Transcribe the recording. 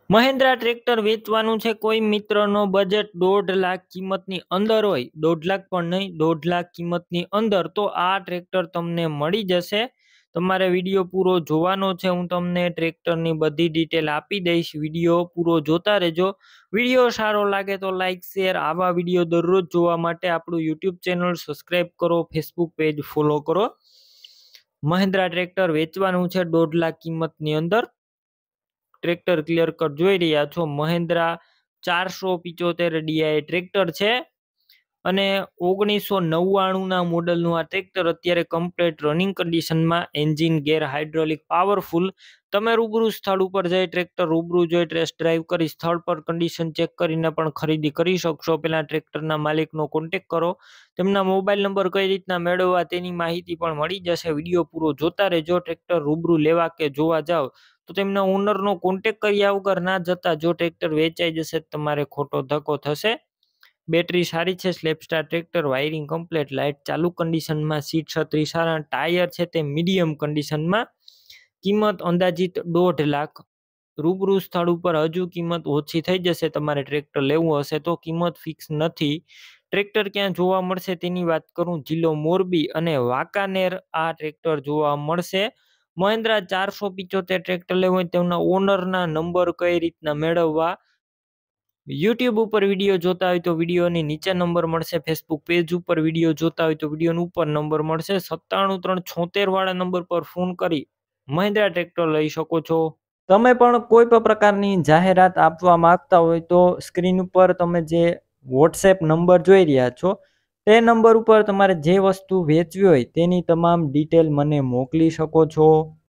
Mahindra tractor વેચવાનું છે. કોઈ મિત્રનો બજેટ 1.5 લાખ કિંમતની અંદર હોય, 1.5 લાખ પણ નહીં, 1.5 લાખ કિંમતની અંદર, તો આ ટ્રેક્ટર તમને મળી જશે. તમારે વિડીયો પૂરો જોવાનો છે. હું તમને ટ્રેક્ટરની બધી ડિટેલ આપી દઈશ. વિડીયો પૂરો જોતા રહેજો. વિડીયો સારો લાગે તો લાઈક શેર. આવા વિડીયો દરરોજ જોવા માટે આપણું યુટ્યુબ ચેનલ સબસ્ક્રાઈબ કરો, ફેસબુક પેજ ફોલો કરો. મહિન્દ્રા ટ્રેક્ટર વેચવાનું છે 1.5 લાખ કિંમતની અંદર. ટ્રેક્ટર ક્લિયર કટ જોઈ રહ્યા છો. મહિન્દ્રા 475 ડીઆઈ ટ્રેક્ટર છે અને 1999 મોડલનું આ ટ્રેક્ટર અત્યારે કમ્પ્લીટ રનિંગ કન્ડિશનમાં, એન્જિન, ગેર, હાઇડ્રોલિક, પાવરફુલ. તમે રૂબરૂ સ્થળ ઉપર જઈ ટ્રેક્ટર રૂબરૂ જોઈ ટેસ્ટ ડ્રાઈવ કરી સ્થળ પર કન્ડિશન ચેક કરીને પણ ખરીદી કરી શકશો. પહેલા ટ્રેક્ટરના માલિકનો કોન્ટેક્ટ કરો. તેમના મોબાઈલ નંબર કઈ રીતના મેળવવા તેની માહિતી પણ મળી જશે. વિડીયો પૂરો જોતા રહેજો. ટ્રેક્ટર રૂબરૂ લેવા કે જોવા જાવ તો તેમના ઓનરનો કોન્ટેક્ટ કર્યા વગર ના જતા. જો ટ્રેક્ટર વેચાઈ જશે તમારે ખોટો ધક્કો થશે. બેટરી સારી છે. સ્લેપસ્ટાર ટ્રેક્ટર, વાયરિંગ કમ્પ્લીટ, લાઇટ ચાલુ કન્ડિશનમાં, સીટ છત્રી સારા, ટાયર છે તે મીડિયમ કન્ડિશનમાં. કિંમત અંદાજિત 1.5 લાખ. રૂબરૂ સ્થળ ઉપર હજુ કિંમત ઓછી થઈ જશે. તમારે ટ્રેક્ટર લેવું હશે તો કિંમત ફિક્સ નથી. ટ્રેક્ટર ક્યાં જોવા મળશે તેની વાત કરું, જિલ્લો મોરબી અને વાંકાનેર આ ટ્રેક્ટર જોવા મળશે. મહિન્દ્રા 475 ટ્રેક્ટર લેવું હોય તેમના ઓનરના નંબર કઈ રીતના મેળવવા, યુટ્યુબ ઉપર વિડીયો જોતા હોય તો વિડીયોની નીચે નંબર મળશે. ફેસબુક પેજ ઉપર વિડીયો જોતા હોય તો વિડીયોની ઉપર નંબર મળશે. 97 376 વાળા નંબર પર ફોન કરી મહિન્દ્રા ટ્રેક્ટર લઈ શકો છો. તમે પણ કોઈ પણ પ્રકારની જાહેરાત આપવા માંગતા હોય તો સ્ક્રીન ઉપર તમે જે વોટ્સએપ નંબર જોઈ રહ્યા છો તે નંબર ઉપર તમારે જે વસ્તુ વેચવી હોય તેની તમામ ડિટેલ મને મોકલી શકો છો.